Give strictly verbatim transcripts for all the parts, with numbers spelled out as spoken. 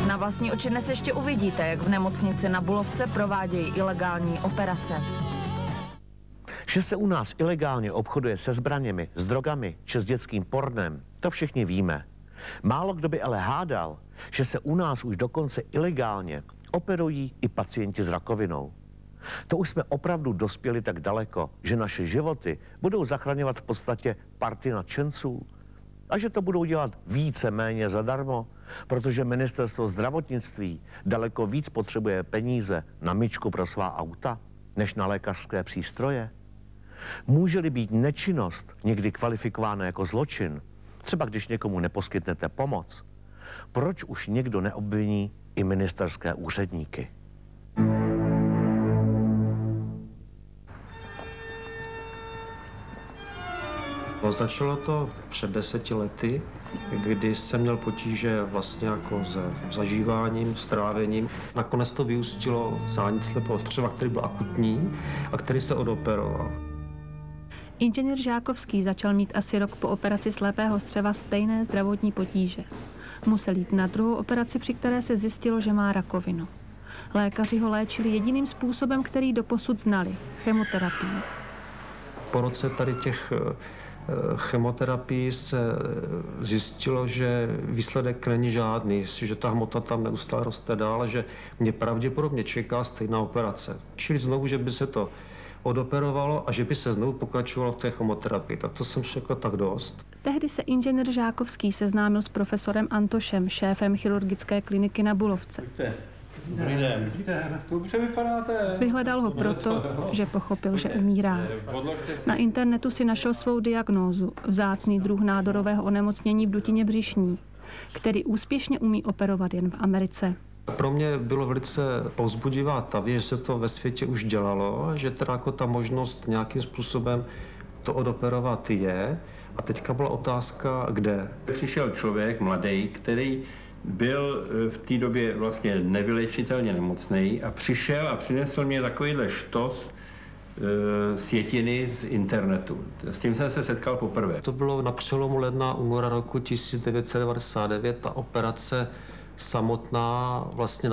Na vlastní oči dnes ještě uvidíte, jak v nemocnici na Bulovce provádějí ilegální operace. Že se u nás ilegálně obchoduje se zbraněmi, s drogami či s dětským pornem, to všichni víme. Málo kdo by ale hádal, že se u nás už dokonce ilegálně operují i pacienti s rakovinou. To už jsme opravdu dospěli tak daleko, že naše životy budou zachraňovat v podstatě party nadšenců a že to budou dělat více méně zadarmo, protože ministerstvo zdravotnictví daleko víc potřebuje peníze na myčku pro svá auta, než na lékařské přístroje. Může-li být nečinnost někdy kvalifikována jako zločin, třeba když někomu neposkytnete pomoc, proč už někdo neobviní i ministerské úředníky? No, začalo to před deseti lety, kdy jsem měl potíže vlastně jako se zažíváním, s trávením. Nakonec to vyústilo v zánět slepého střeva, který byl akutní a který se odoperoval. Inženýr Žákovský začal mít asi rok po operaci slepého střeva stejné zdravotní potíže. Musel jít na druhou operaci, při které se zjistilo, že má rakovinu. Lékaři ho léčili jediným způsobem, který doposud znali – chemoterapii. Po roce tady těch chemoterapii se zjistilo, že výsledek není žádný, že ta hmota tam neustále roste dál a že mě pravděpodobně čeká stejná operace. Čili znovu, že by se to odoperovalo a že by se znovu pokračovalo v té chemoterapii. Tak to jsem řekl tak dost. Tehdy se inženýr Žákovský seznámil s profesorem Antošem, šéfem chirurgické kliniky na Bulovce. Dobrý den. Dobře vypadáte. Vyhledal ho proto, že pochopil, že umírá. Na internetu si našel svou diagnózu, vzácný druh nádorového onemocnění v dutině břišní, který úspěšně umí operovat jen v Americe. Pro mě bylo velice povzbudivá ta věc, že se to ve světě už dělalo, že teda jako ta možnost nějakým způsobem to odoperovat je. A teďka byla otázka, kde. Přišel člověk mladý, který byl v té době vlastně nevylečitelně nemocný a přišel a přinesl mě takovýhle štos e, sjetiny z internetu. S tím jsem se setkal poprvé. To bylo na přelomu ledna února roku tisíc devět set devadesát devět. Ta operace samotná vlastně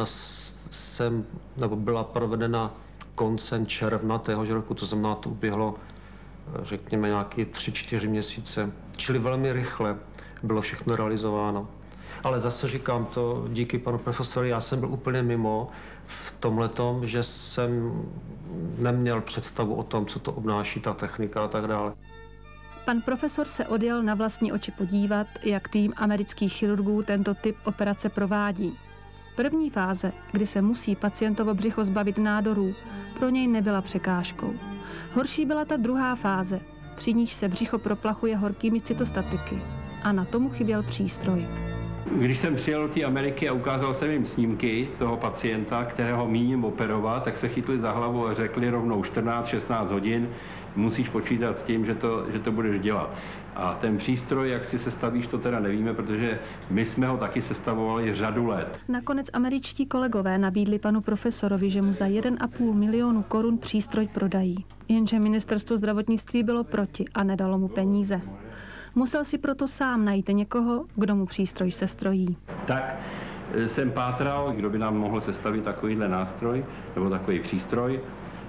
jsem, nebo byla provedena koncem června téhož roku, to znamená, to uběhlo, řekněme, nějaké tři, čtyři měsíce. Čili velmi rychle bylo všechno realizováno. Ale zase říkám to díky panu profesorovi, já jsem byl úplně mimo v tomhletom, že jsem neměl představu o tom, co to obnáší ta technika a tak dále. Pan profesor se odjel na vlastní oči podívat, jak tým amerických chirurgů tento typ operace provádí. První fáze, kdy se musí pacientovo břicho zbavit nádorů, pro něj nebyla překážkou. Horší byla ta druhá fáze, při níž se břicho proplachuje horkými cytostatiky. A na tomu chyběl přístroj. Když jsem přijel do té Ameriky a ukázal jsem jim snímky toho pacienta, kterého míním operovat, tak se chytli za hlavu a řekli rovnou čtrnáct šestnáct hodin, musíš počítat s tím, že to, že to budeš dělat. A ten přístroj, jak si sestavíš, to teda nevíme, protože my jsme ho taky sestavovali řadu let. Nakonec američtí kolegové nabídli panu profesorovi, že mu za jeden a půl milionu korun přístroj prodají. Jenže ministerstvo zdravotnictví bylo proti a nedalo mu peníze. Musel si proto sám najít někoho, kdo mu přístroj sestrojí. Tak jsem pátral, kdo by nám mohl sestavit takovýhle nástroj nebo takový přístroj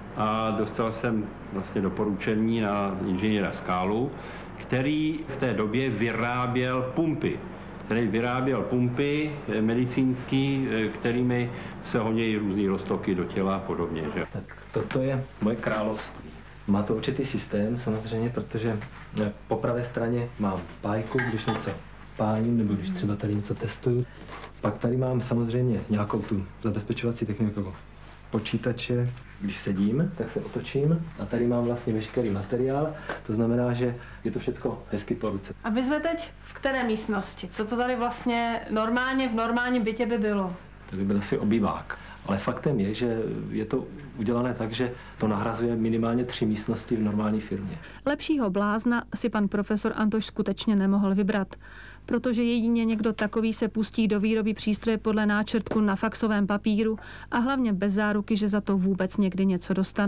a dostal jsem vlastně doporučení na inženýra Skálu, který v té době vyráběl pumpy. Který vyráběl pumpy medicínský, kterými se honí různý roztoky do těla a podobně. Že? Tak toto je moje království. Má to určitý systém samozřejmě, protože po pravé straně mám pájku, když něco pálím nebo když třeba tady něco testuju. Pak tady mám samozřejmě nějakou tu zabezpečovací techniku počítače. Když sedím, tak se otočím a tady mám vlastně veškerý materiál. To znamená, že je to všechno hezky po ruce. A my jsme teď v které místnosti? Co to tady vlastně normálně v normálním bytě by bylo? To by byl asi obývák. Ale faktem je, že je to udělané tak, že to nahrazuje minimálně tři místnosti v normální firmě. Lepšího blázna si pan profesor Antoš skutečně nemohl vybrat, protože jedině někdo takový se pustí do výroby přístroje podle náčrtku na faxovém papíru a hlavně bez záruky, že za to vůbec někdy něco dostane.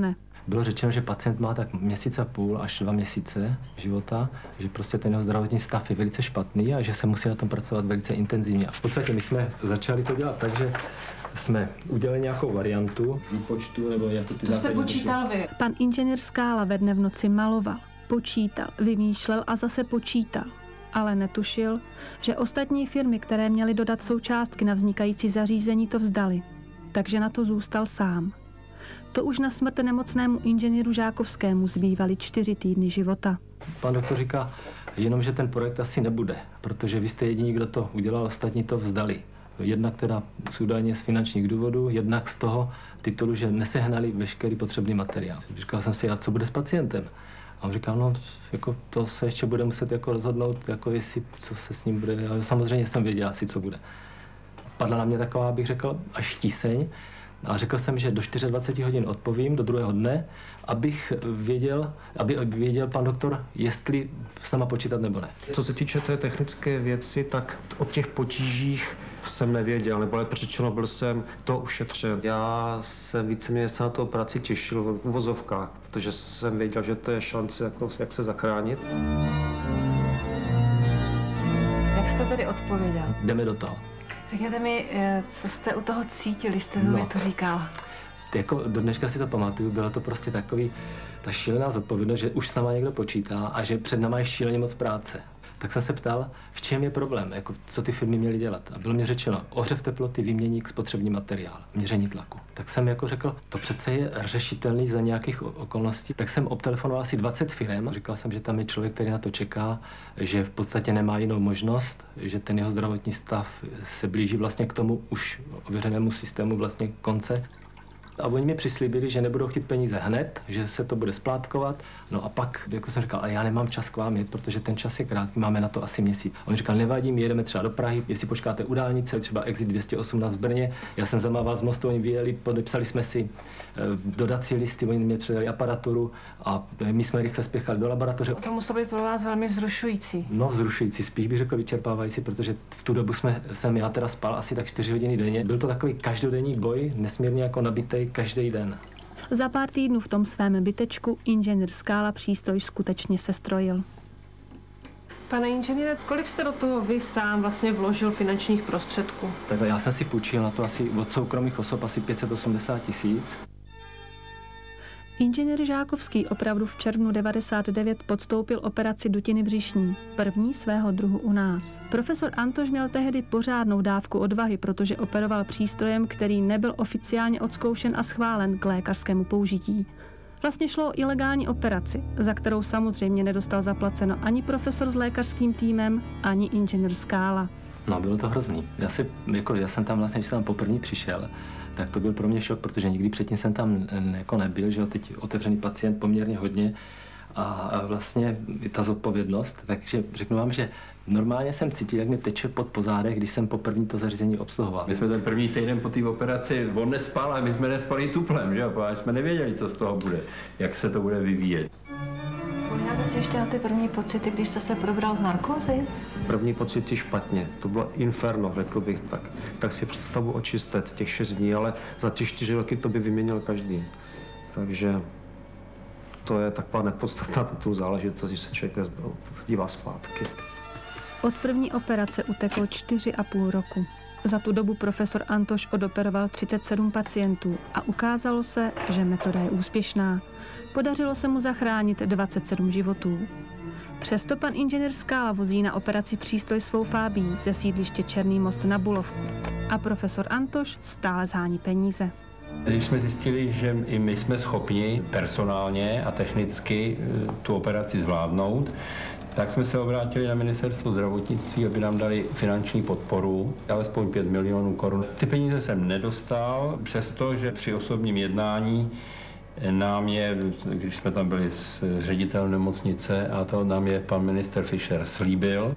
Bylo řečeno, že pacient má tak měsíc a půl až dva měsíce života, že prostě ten jeho zdravotní stav je velice špatný a že se musí na tom pracovat velice intenzivně. A v podstatě my jsme začali to dělat tak, že jsme udělali nějakou variantu výpočtu, nebo jako ty Co jste počítal vy? Pan inženýr Skála ve dne v noci maloval, počítal, vymýšlel a zase počítal. Ale netušil, že ostatní firmy, které měly dodat součástky na vznikající zařízení, to vzdali. Takže na to zůstal sám. To už na smrt nemocnému inženýru Žákovskému zbývaly čtyři týdny života. Pan doktor říká, jenom, že ten projekt asi nebude, protože vy jste jediní, kdo to udělal, ostatní to vzdali. Jednak teda údajně z finančních důvodů, jednak z toho titulu, že nesehnali veškerý potřebný materiál. Říkal jsem si, a co bude s pacientem? A on říkal, no, jako to se ještě bude muset jako rozhodnout, jako jestli, co se s ním bude. Ale samozřejmě jsem věděl asi, co bude. Padla na mě taková, bych řekl, až tíseň. A řekl jsem, že do dvaceti čtyř hodin odpovím, do druhého dne, abych věděl, aby věděl pan doktor, jestli s náma počítat nebo ne. Co se týče té technické věci, tak o těch potížích jsem nevěděl, nebo ale řečeno, byl jsem to ušetřen. Já jsem víceméně se na tu operaci těšil v uvozovkách, protože jsem věděl, že to je šance, jako, jak se zachránit. Jak jste tedy odpověděl? Jdeme do toho. Řekněte mi, co jste u toho cítili, jste No. mi to říkal? Jako do dneška si to pamatuju, byla to prostě takový, ta šílená zodpovědnost, že už s náma někdo počítá a že před náma je šíleně moc práce. Tak jsem se ptal, v čem je problém, jako co ty firmy měly dělat. A bylo mi řečeno, ohřev teploty, výměník, spotřební materiál, měření tlaku. Tak jsem jako řekl, to přece je řešitelný za nějakých okolností. Tak jsem obtelefonoval asi dvacet firem. Říkal jsem, že tam je člověk, který na to čeká, že v podstatě nemá jinou možnost, že ten jeho zdravotní stav se blíží vlastně k tomu už ověřenému systému vlastně konce. A oni mi přislíbili, že nebudou chtít peníze hned, že se to bude splátkovat. No a pak, jako jsem říkal, ale já nemám čas k vám jet, protože ten čas je krátký, máme na to asi měsíc. A on říkal, nevadí, my jedeme třeba do Prahy, jestli počkáte u dálnice, třeba Exit dvě stě osmnáct v Brně. Já jsem zamával z mostu, oni vyjeli, podepsali jsme si dodací listy, oni mě předali aparaturu a my jsme rychle spěchali do laboratoře. To muselo být pro vás velmi vzrušující. No, vzrušující, spíš bych řekl vyčerpávající, protože v tu dobu jsme, jsem já teda spal asi tak čtyři hodiny denně. Byl to takový každodenní boj, nesmírně jako nabitej každý den. Za pár týdnů v tom svém bytečku inženýr Skála přístroj skutečně sestrojil. Pane inženýre, kolik jste do toho vy sám vlastně vložil finančních prostředků? Takhle já jsem si půjčil na to asi od soukromých osob asi pět set osmdesát tisíc. Inženýr Žákovský opravdu v červnu devadesát devět podstoupil operaci dutiny břišní, první svého druhu u nás. Profesor Antoš měl tehdy pořádnou dávku odvahy, protože operoval přístrojem, který nebyl oficiálně odzkoušen a schválen k lékařskému použití. Vlastně šlo o ilegální operaci, za kterou samozřejmě nedostal zaplaceno ani profesor s lékařským týmem, ani inženýr Skála. No, bylo to hrozný. Já, si, jako, já jsem tam vlastně, když jsem tam poprvé přišel, tak to byl pro mě šok, protože nikdy předtím jsem tam jako nebyl, že jo, teď otevřený pacient poměrně hodně a vlastně ta zodpovědnost, takže řeknu vám, že normálně jsem cítil, jak mi teče pod pozádech, když jsem poprvé to zařízení obsluhoval. My jsme ten první týden po té operaci, on nespal a my jsme nespali tuplem, že jo, protože jsme nevěděli, co z toho bude, jak se to bude vyvíjet. Vzpomínáte si ještě na ty první pocity, když jste se probral z narkózy? První pocity špatně, to bylo inferno, řekl bych tak. Tak si představu očistec těch šest dní, ale za ty čtyři roky to by vyměnil každý. Takže to je taková nepodstatná tu záležitost, když se člověk dívá zpátky. Od první operace uteklo čtyři a půl roku. Za tu dobu profesor Antoš odoperoval třicet sedm pacientů a ukázalo se, že metoda je úspěšná. Podařilo se mu zachránit dvacet sedm životů. Přesto pan inženýr Skála vozí na operaci přístroj svou Fábí ze sídliště Černý Most na Bulovku. A profesor Antoš stále shání peníze. Když jsme zjistili, že i my jsme schopni personálně a technicky tu operaci zvládnout, tak jsme se obrátili na ministerstvo zdravotnictví, aby nám dali finanční podporu, alespoň pět milionů korun. Ty peníze jsem nedostal, přestože při osobním jednání nám je, když jsme tam byli s ředitelem nemocnice, a to nám je pan minister Fischer slíbil.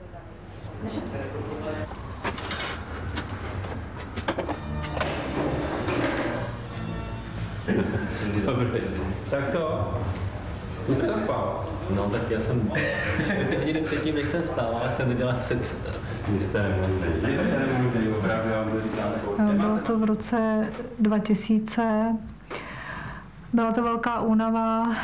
Dobře, tak co? Ty jste spal? No tak já jsem čtyři hodiny předtím, než jsem vstál, ale jsem nedělal set. Vy jste nemožný. Vy jste nemožný, opravdu vám to říkám. Bylo to v roce dva tisíce Byla to velká únava,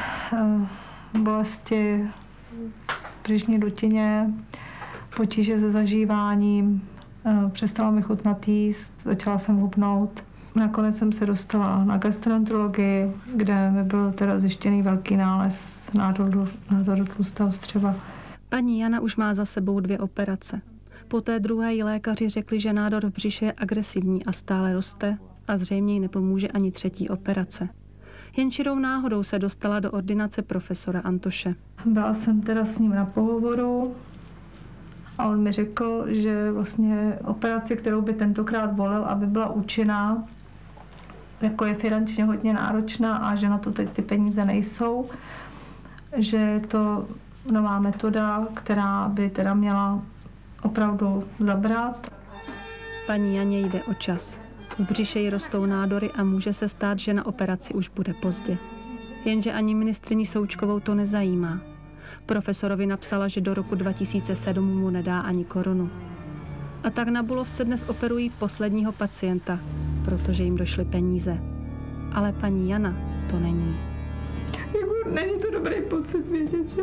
bolesti v břišní dutině, potíže se zažíváním, přestala mi chutnat jíst, začala jsem hubnout. Nakonec jsem se dostala na gastroenterologii, kde mi byl teda zjištěný velký nález nádoru, nádoru tlustého střeva. Paní Jana už má za sebou dvě operace. Po té druhé jí lékaři řekli, že nádor v břiše je agresivní a stále roste a zřejmě jí nepomůže ani třetí operace. Jen čirou náhodou se dostala do ordinace profesora Antoše. Byla jsem teda s ním na pohovoru a on mi řekl, že vlastně operaci, kterou by tentokrát volil, aby byla účinná, jako je finančně hodně náročná a že na to teď ty peníze nejsou, že je to nová metoda, která by teda měla opravdu zabrat. Paní Janě jde o čas. V břiše jí rostou nádory a může se stát, že na operaci už bude pozdě. Jenže ani ministryni Součkovou to nezajímá. Profesorovi napsala, že do roku dva tisíce sedm mu nedá ani korunu. A tak na Bulovce dnes operují posledního pacienta, protože jim došly peníze. Ale paní Jana to není. Jako, není to dobrý pocit vědět, že,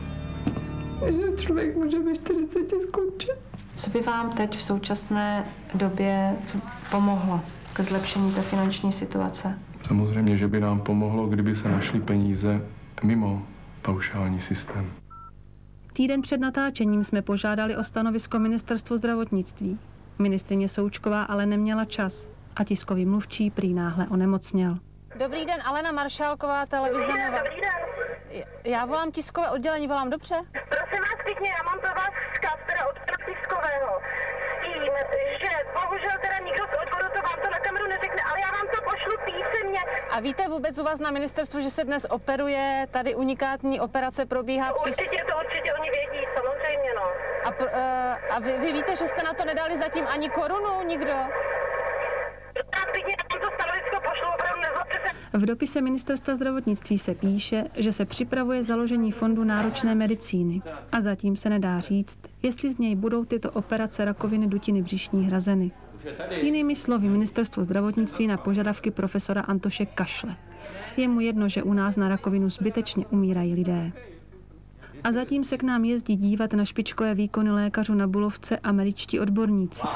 že člověk může ve čtyřiceti skončit. Co by vám teď v současné době co pomohlo ke zlepšení té finanční situace? Samozřejmě, že by nám pomohlo, kdyby se našly peníze mimo paušální systém. Týden před natáčením jsme požádali o stanovisko Ministerstvo zdravotnictví. Ministryně Součková ale neměla čas a tiskový mluvčí prý náhle onemocněl. Dobrý den, Alena Maršálková, televize Nova. Dobrý den. Já volám tiskové oddělení, volám dobře? Prosím vás pěkně, já mám pro vás vzkaz teda od tiskového s tím, že bohužel teda nikdo z odboru to vám to na kameru neřekne, ale já vám to pošlu písemně. A víte vůbec u vás na ministerstvu, že se dnes operuje, tady unikátní operace probíhá? No, určitě, to určitě oni vědí, samozřejmě, no. A, uh, a vy, vy víte, že jste na to nedali zatím ani korunu, nikdo? V dopise Ministerstva zdravotnictví se píše, že se připravuje založení fondu náročné medicíny a zatím se nedá říct, jestli z něj budou tyto operace rakoviny dutiny břišní hrazeny. Jinými slovy, Ministerstvo zdravotnictví na požadavky profesora Antoše kašle. Je mu jedno, že u nás na rakovinu zbytečně umírají lidé. A zatím se k nám jezdí dívat na špičkové výkony lékařů na Bulovce američtí odborníci.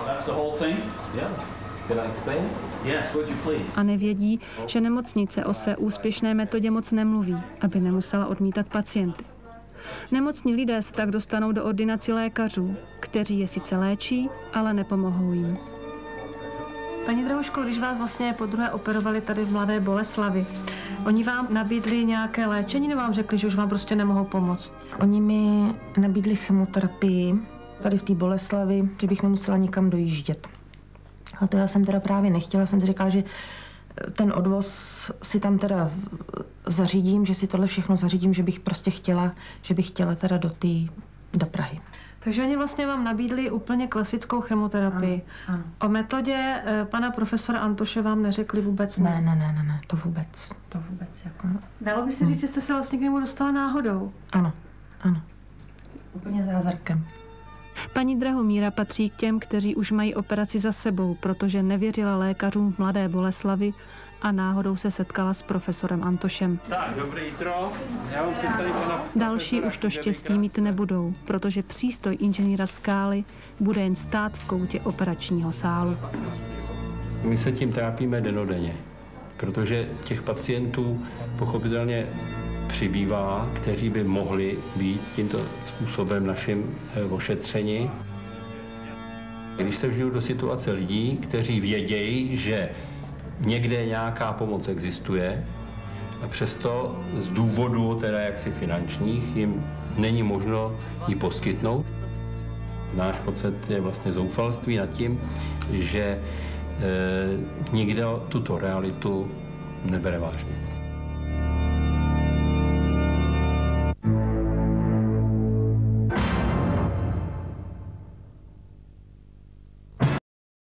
A nevědí, že nemocnice o své úspěšné metodě moc nemluví, aby nemusela odmítat pacienty. Nemocní lidé se tak dostanou do ordinací lékařů, kteří je sice léčí, ale nepomohou jim. Paní Drahuško, když vás vlastně podruhé operovali tady v Mladé Boleslavi, oni vám nabídli nějaké léčení nebo vám řekli, že už vám prostě nemohou pomoct? Oni mi nabídli chemoterapii tady v té Boleslavi, že bych nemusela nikam dojíždět. A to já jsem teda právě nechtěla, jsem si říkala, že ten odvoz si tam teda zařídím, že si tohle všechno zařídím, že bych prostě chtěla, že bych chtěla teda do té, do Prahy. Takže oni vlastně vám nabídli úplně klasickou chemoterapii. Ano, ano. O metodě eh, pana profesora Antoše vám neřekli vůbec ne? Ne, ne, ne, ne, ne, to vůbec, to vůbec jako... Dalo by se říct, že jste se vlastně k němu dostala náhodou? Ano, ano. Úplně zázrakem. Paní Drahomíra patří k těm, kteří už mají operaci za sebou, protože nevěřila lékařům v Mladé Boleslavi a náhodou se setkala s profesorem Antošem. Tak, dobré jitro. Já vám představím pana... Další už to štěstí mít nebudou, protože přístroj inženýra Skály bude jen stát v koutě operačního sálu. My se tím trápíme dennodenně, protože těch pacientů pochopitelně přibývá, kteří by mohli být tímto způsobem našim ošetřeni. Když se vžiju do situace lidí, kteří vědějí, že někde nějaká pomoc existuje a přesto z důvodu teda jaksi finančních jim není možno ji poskytnout. Náš pocit je vlastně zoufalství nad tím, že e, nikdo tuto realitu nebere vážně.